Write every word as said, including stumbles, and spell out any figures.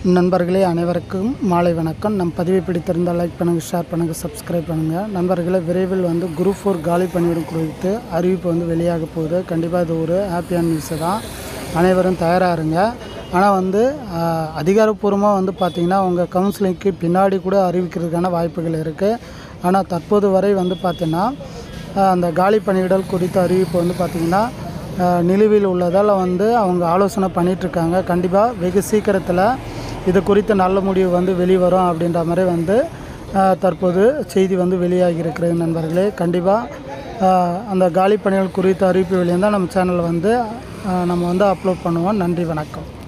நண்பர்களே அனைவருக்கும் மாலை வணக்கம். நம் பதிவை பிடித்திருந்தால் லைக் பண்ணுங்கள், ஷேர் பண்ணுங்கள், சப்ஸ்கிரைப் பண்ணுங்கள். நண்பர்களே, விரைவில் வந்து குரூப் ஃபோர் காலி பணியிடம் குறித்து அறிவிப்பு வந்து வெளியாக போகுது. கண்டிப்பாக இது ஒரு ஹாப்பியான நியூஸு தான். அனைவரும் தயாராக இருங்க. ஆனால் வந்து அதிகாரப்பூர்வமாக வந்து பார்த்திங்கன்னா உங்கள் கவுன்சிலிங்க்கு பின்னாடி கூட அறிவிக்கிறதுக்கான வாய்ப்புகள் இருக்குது. ஆனால் தற்போது வரை வந்து பார்த்திங்கன்னா அந்த காலி பணியிடல் குறித்த அறிவிப்பு வந்து பார்த்திங்கன்னா நிலுவையில் உள்ளதால் வந்து அவங்க ஆலோசனை பண்ணிகிட்ருக்காங்க. கண்டிப்பாக வெகு சீக்கிரத்தில் இது குறித்து நல்ல முடிவு வந்து வெளிவரும் அப்படின்ற மாதிரி வந்து தற்போது செய்தி வந்து வெளியாகி இருக்கிறது. நண்பர்களே, கண்டிப்பாக அந்த காலி பணிகள் குறித்த அறிவிப்பு வெளியே தான் நம்ம சேனலில் வந்து நம்ம வந்து அப்லோட் பண்ணுவோம். நன்றி, வணக்கம்.